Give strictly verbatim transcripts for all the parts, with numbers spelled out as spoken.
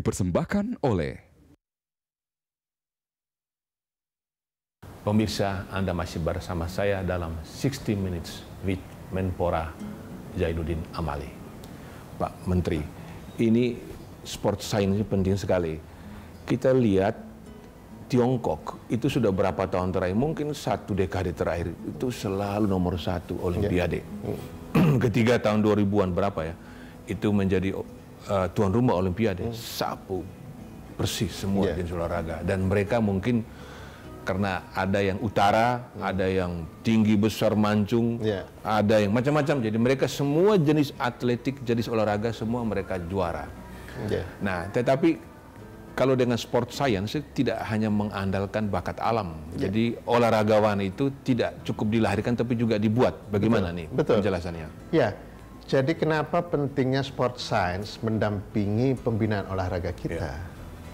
dipersembahkan oleh pemirsa. Anda masih bersama saya dalam sixty minutes with Menpora Zainuddin Amali. Pak Menteri, ini sport science ini penting sekali. Kita lihat Tiongkok itu sudah berapa tahun terakhir, mungkin satu dekade terakhir itu selalu nomor satu Olimpiade. Yeah. Ketiga tahun dua ribuan berapa ya, itu menjadi uh, tuan rumah Olimpiade. Hmm. Sapu persis semua yeah. jenis olahraga, dan mereka mungkin karena ada yang utara, hmm. ada yang tinggi besar mancung, yeah. ada yang macam-macam. Jadi mereka semua jenis atletik, jenis olahraga semua mereka juara. Yeah. Nah, tetapi kalau dengan sport science tidak hanya mengandalkan bakat alam. Yeah. Jadi olahragawan itu tidak cukup dilahirkan tapi juga dibuat. Bagaimana Betul. nih Betul. penjelasannya? Ya, jadi kenapa pentingnya sport science mendampingi pembinaan olahraga kita? Yeah.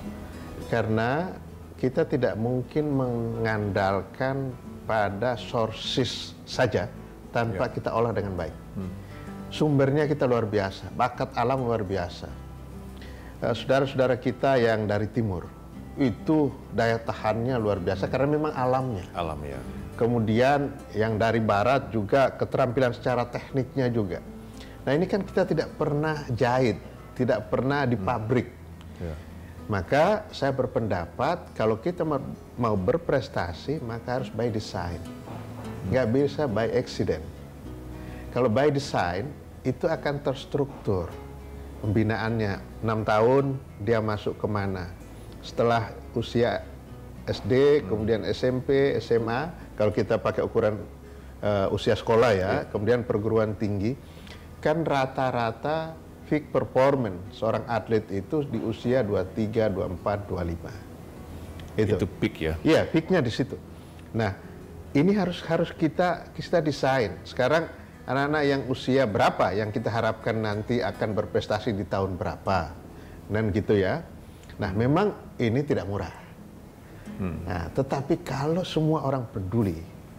Karena kita tidak mungkin mengandalkan pada sources saja tanpa yeah. kita olah dengan baik. Hmm. Sumbernya kita luar biasa, bakat alam luar biasa. Saudara-saudara kita yang dari timur itu daya tahannya luar biasa karena memang alamnya. Alam ya. Kemudian yang dari barat juga keterampilan secara tekniknya juga. Nah ini kan kita tidak pernah jahit, tidak pernah di pabrik. Hmm. Yeah. Maka saya berpendapat kalau kita mau berprestasi maka harus by design, nggak bisa by accident. Kalau by design itu akan terstruktur pembinaannya. Enam tahun dia masuk kemana, setelah usia S D, kemudian S M P, S M A, kalau kita pakai ukuran uh, usia sekolah ya, kemudian perguruan tinggi, kan rata-rata peak performance seorang atlet itu di usia dua puluh tiga, dua puluh empat, dua puluh lima. Itu, itu peak ya? Iya, peaknya di situ. Nah, ini harus harus kita kita desain. Sekarang anak-anak yang usia berapa yang kita harapkan nanti akan berprestasi di tahun berapa, dan gitu ya. Nah, memang ini tidak murah. Hmm. Nah, tetapi kalau semua orang peduli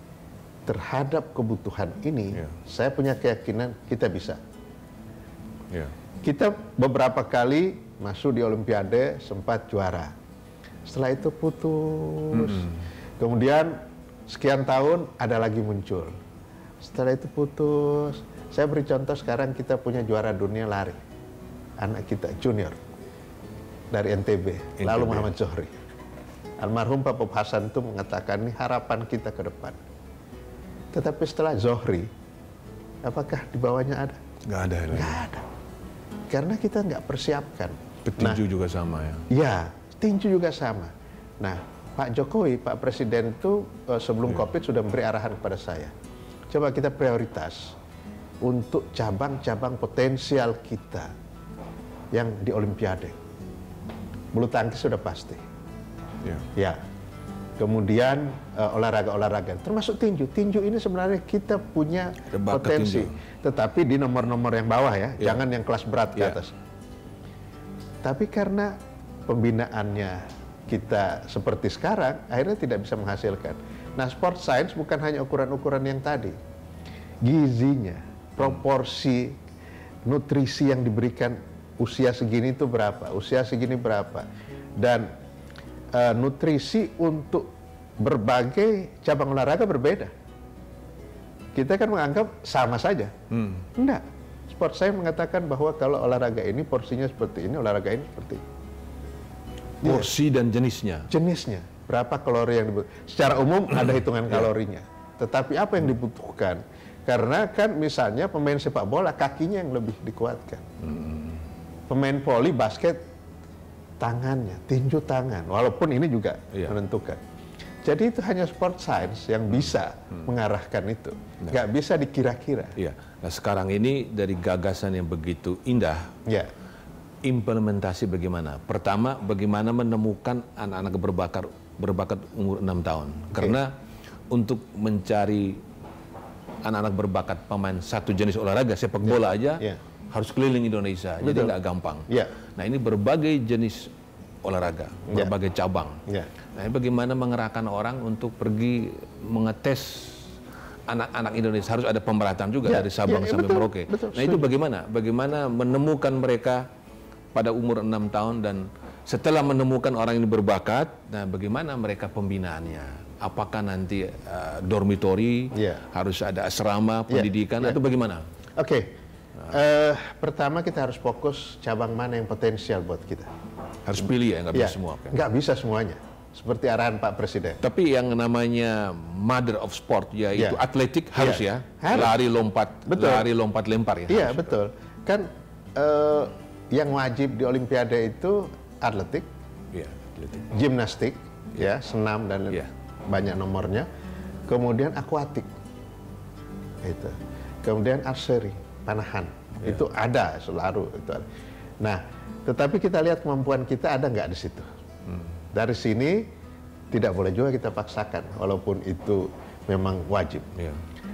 terhadap kebutuhan ini, yeah. saya punya keyakinan kita bisa. Yeah. Kita beberapa kali masuk di Olimpiade sempat juara. Setelah itu putus. Mm-hmm. Kemudian sekian tahun ada lagi muncul. Setelah itu putus. Saya beri contoh sekarang kita punya juara dunia lari. Anak kita junior dari N T B, N T B. Lalu Muhammad Zohri. Almarhum Pak Pop Hasan itu mengatakan ini harapan kita ke depan. Tetapi setelah Zohri, apakah di bawahnya ada? Nggak ada. Nggak ada. Karena kita nggak persiapkan. Petinju nah, juga sama ya? Ya, tinju juga sama. Nah, Pak Jokowi, Pak Presiden itu sebelum yeah. COVID sudah memberi arahan kepada saya. Coba kita prioritas untuk cabang-cabang potensial kita yang di Olimpiade. Bulu tangkis sudah pasti. Yeah. Ya. Kemudian uh, olahraga-olahraga, termasuk tinju. Tinju ini sebenarnya kita punya potensi, tinju. Tetapi di nomor-nomor yang bawah ya, yeah. jangan yang kelas berat ke yeah. atas. Tapi karena pembinaannya kita seperti sekarang, akhirnya tidak bisa menghasilkan. Nah, sport science bukan hanya ukuran-ukuran yang tadi, gizinya, proporsi nutrisi yang diberikan usia segini itu berapa, usia segini berapa, dan Uh, nutrisi untuk berbagai cabang olahraga berbeda. Kita kan menganggap sama saja. Hmm. Enggak. Sport saya mengatakan bahwa kalau olahraga ini porsinya seperti ini, olahraga ini seperti ini. Porsi ya. Dan jenisnya? Jenisnya. Berapa kalori yang dibutuhkan. Secara umum ada hitungan kalorinya. Tetapi apa yang dibutuhkan? Karena kan misalnya pemain sepak bola, kakinya yang lebih dikuatkan. Hmm. Pemain voli, basket, tangannya, tinju tangan, walaupun ini juga iya. menentukan. Jadi itu hanya sport science yang bisa hmm. mengarahkan itu, nah. nggak bisa dikira-kira. Iya. Nah sekarang ini dari gagasan yang begitu indah, ya. implementasi bagaimana? Pertama, bagaimana menemukan anak-anak berbakat berbakat umur enam tahun? Okay. Karena untuk mencari anak-anak berbakat pemain satu jenis olahraga sepak bola ya. aja. Ya. Harus keliling Indonesia, Betul. jadi nggak gampang. Yeah. Nah ini berbagai jenis olahraga, yeah. berbagai cabang. Yeah. Nah ini bagaimana mengerahkan orang untuk pergi mengetes anak-anak Indonesia, harus ada pemerataan juga yeah. dari Sabang yeah, yeah, sampai betul, Merauke. Betul, nah itu bagaimana? Bagaimana menemukan mereka pada umur enam tahun dan Setelah menemukan orang ini berbakat, nah bagaimana mereka pembinaannya? Apakah nanti uh, dormitori, yeah. harus ada asrama pendidikan, yeah. Yeah. atau bagaimana? Oke, okay. uh, pertama kita harus fokus cabang mana yang potensial buat kita. Harus pilih ya, nggak yeah. bisa semua. Kan? Nggak bisa semuanya, seperti arahan Pak Presiden. Tapi yang namanya mother of sport, yaitu yeah. atletik harus yeah. ya, harus. lari lompat, betul. lari lompat lempar ya. Iya yeah, betul. Kan uh, yang wajib di Olimpiade itu atletik, yeah, atletik. gimnastik, yeah. ya senam dan yeah. banyak nomornya, kemudian akuatik, itu, kemudian archery, panahan, yeah. itu ada selalu itu. Ada. Nah, tetapi kita lihat kemampuan kita ada nggak di situ. Hmm. Dari sini tidak boleh juga kita paksakan, walaupun itu memang wajib. Yeah.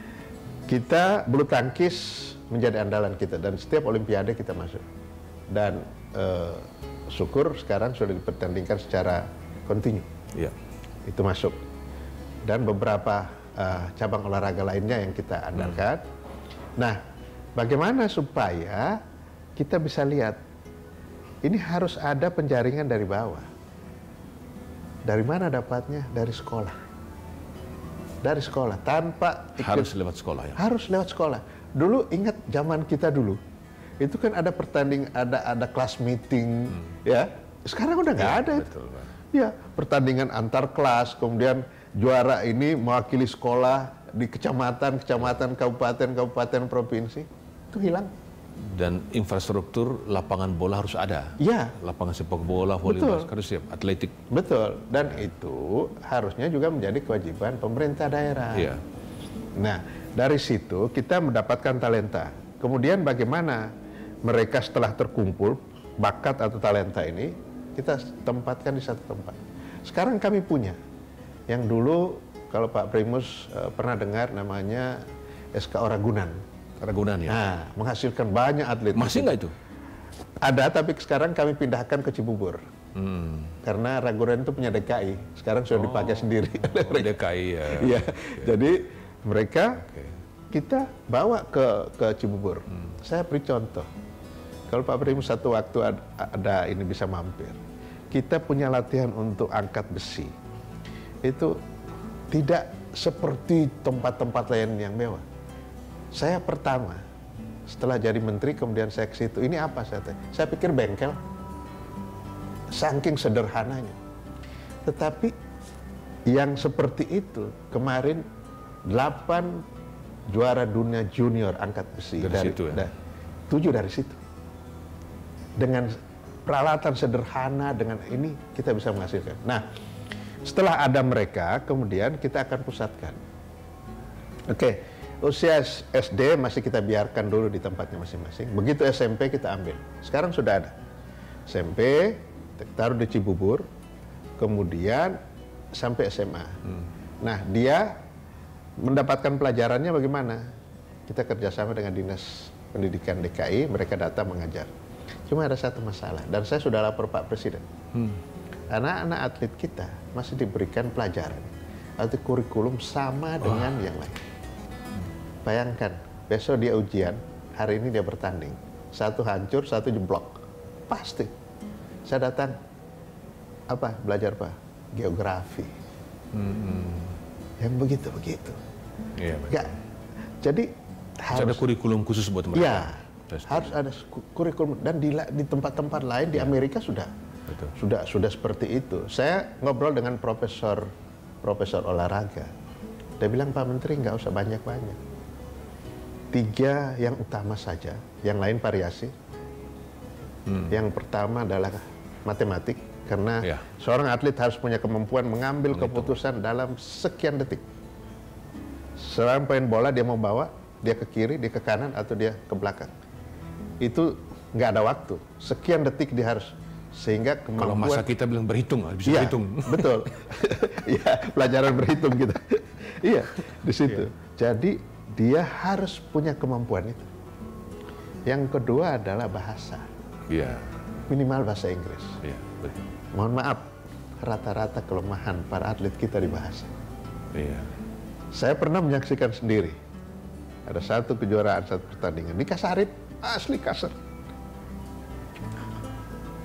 Kita bulu tangkis menjadi andalan kita dan setiap Olimpiade kita masuk. Dan eh, syukur sekarang sudah dipertandingkan secara kontinu. Yeah. Itu masuk. Dan beberapa uh, cabang olahraga lainnya yang kita andalkan. Hmm. Nah, bagaimana supaya kita bisa lihat ini harus ada penjaringan dari bawah. Dari mana dapatnya? Dari sekolah. Dari sekolah tanpa ikut, harus lewat sekolah ya. Harus lewat sekolah. Dulu ingat zaman kita dulu itu kan ada pertanding, ada ada kelas meeting, hmm. ya. Sekarang udah nggak ya, ada. Betul, Pak. Ya, pertandingan antar kelas, kemudian juara ini mewakili sekolah di kecamatan, kecamatan, kabupaten, kabupaten, provinsi, itu hilang. Dan infrastruktur lapangan bola harus ada. Iya. Lapangan sepak bola, volleyball, harus siap, atletik. Betul. Dan ya. itu harusnya juga menjadi kewajiban pemerintah daerah. Iya. Nah, dari situ kita mendapatkan talenta. Kemudian bagaimana mereka setelah terkumpul, bakat atau talenta ini, kita tempatkan di satu tempat. Sekarang kami punya. Yang dulu kalau Pak Primus uh, pernah dengar namanya S K O Ragunan. Ragunan ya. Nah, menghasilkan banyak atlet. Masih nggak itu? Ada, tapi sekarang kami pindahkan ke Cibubur. Hmm. Karena Ragunan itu punya D K I. Sekarang sudah oh. dipakai sendiri. Oh, D K I ya. Ya. Okay. Jadi mereka okay. kita bawa ke ke Cibubur. Hmm. Saya beri contoh. Kalau Pak Primus satu waktu ada, ada ini bisa mampir. Kita punya latihan untuk angkat besi. Itu tidak seperti tempat-tempat lain yang mewah. Saya pertama, setelah jadi menteri, kemudian saya ke situ. Ini apa saya tanya? Saya pikir bengkel. Saking sederhananya. Tetapi yang seperti itu, kemarin delapan juara dunia junior angkat besi. Dari, dari situ ya? Da, tujuh dari situ. Dengan peralatan sederhana, dengan ini kita bisa menghasilkan. Nah, setelah ada mereka, kemudian kita akan pusatkan. Oke, usia S D masih kita biarkan dulu di tempatnya masing-masing. Begitu S M P kita ambil. Sekarang sudah ada. S M P, taruh di Cibubur, kemudian sampai S M A. Hmm. Nah, dia mendapatkan pelajarannya bagaimana? Kita kerjasama dengan Dinas Pendidikan D K I, mereka datang mengajar. Cuma ada satu masalah, dan saya sudah lapor Pak Presiden. Hmm. Anak-anak atlet kita masih diberikan pelajaran atau kurikulum sama dengan oh. yang lain. Bayangkan, besok dia ujian, hari ini dia bertanding. Satu hancur, satu jeblok. Pasti. Saya datang, apa? Belajar apa? Geografi. Hmm. Yang begitu-begitu. Iya, Enggak. Jadi harus ada kurikulum khusus buat mereka. Iya. Harus ada kurikulum, dan di, di tempat-tempat lain di Amerika sudah Betul. sudah sudah seperti itu. Saya ngobrol dengan profesor profesor olahraga. Dia bilang, Pak Menteri nggak usah banyak-banyak. Tiga yang utama saja, yang lain variasi. Hmm. Yang pertama adalah matematik, karena ya. seorang atlet harus punya kemampuan mengambil Betul. keputusan dalam sekian detik. Seorang pemain bola dia mau bawa, dia ke kiri, dia ke kanan, atau dia ke belakang. Itu nggak ada waktu, sekian detik dia harus, sehingga kemampuan. Kalau masa kita bilang berhitung, bisa ya, berhitung. Betul. Iya, pelajaran berhitung kita. Iya, di situ. Ya. Jadi dia harus punya kemampuan itu. Yang kedua adalah bahasa. Iya. Minimal bahasa Inggris. Iya, betul. Mohon maaf, rata-rata kelemahan para atlet kita di bahasa. Iya. Saya pernah menyaksikan sendiri. Ada satu kejuaraan, satu pertandingan. Nikah Sarip, asli kasar.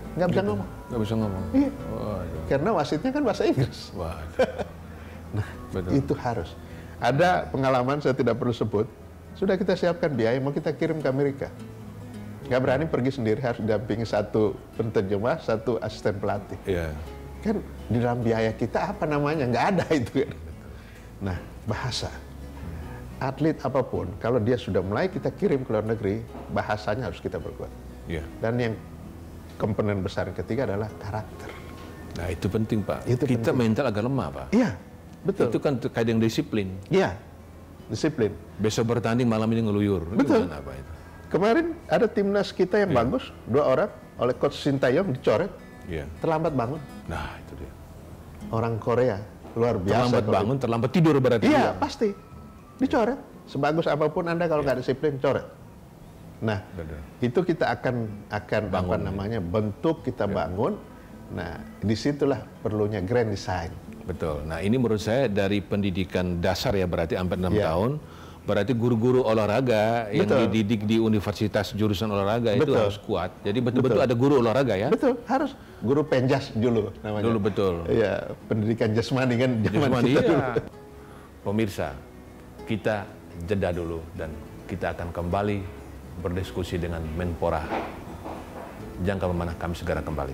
nggak bisa Gitu. ngomong. Nggak bisa ngomong. Iya. Waduh. Karena wasitnya kan bahasa Inggris. Waduh. Nah, Betul. itu harus. Ada pengalaman saya tidak perlu sebut. Sudah kita siapkan biaya, mau kita kirim ke Amerika. Nggak berani pergi sendiri, harus didampingi satu penterjemah, satu asisten pelatih. Iya. Kan di dalam biaya kita apa namanya? Nggak ada itu. Nah, bahasa. Atlet apapun, kalau dia sudah mulai kita kirim ke luar negeri, bahasanya harus kita perkuat. Iya. Dan yang komponen besar ketiga adalah karakter. Nah itu penting Pak. Itu Kita penting. mental agak lemah Pak. Iya, betul. Itu kan terkait dengan disiplin. Iya, disiplin. Besok bertanding malam ini ngeluyur. Itu Betul. gimana, Pak, itu? Kemarin ada timnas kita yang Iya. bagus, dua orang, oleh Coach Sintayong dicoret, Iya. terlambat bangun. Nah itu dia. Orang Korea, luar biasa. Terlambat kalau- bangun, terlambat tidur berarti. Iya, dia. pasti. Dicoret. Sebagus apapun Anda kalau nggak disiplin, coret. Nah, Betul. itu kita akan akan apa Bangun. namanya bentuk kita bangun. Nah, disitulah perlunya grand design. Betul. Nah ini menurut saya dari pendidikan dasar ya berarti hampir enam Iya. tahun. Berarti guru-guru olahraga yang Betul. dididik di universitas jurusan olahraga itu Betul. harus kuat. Jadi betul-betul Betul. ada guru olahraga ya. Betul, harus guru penjas dulu namanya. Dulu betul. Iya, pendidikan jasmani kan zaman Jasmani, kita dulu. iya. Pemirsa, kita jeda dulu dan kita akan kembali berdiskusi dengan Menpora. Jangan kemana-mana, kami segera kembali.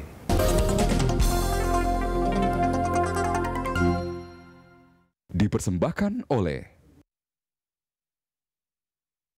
Dipersembahkan oleh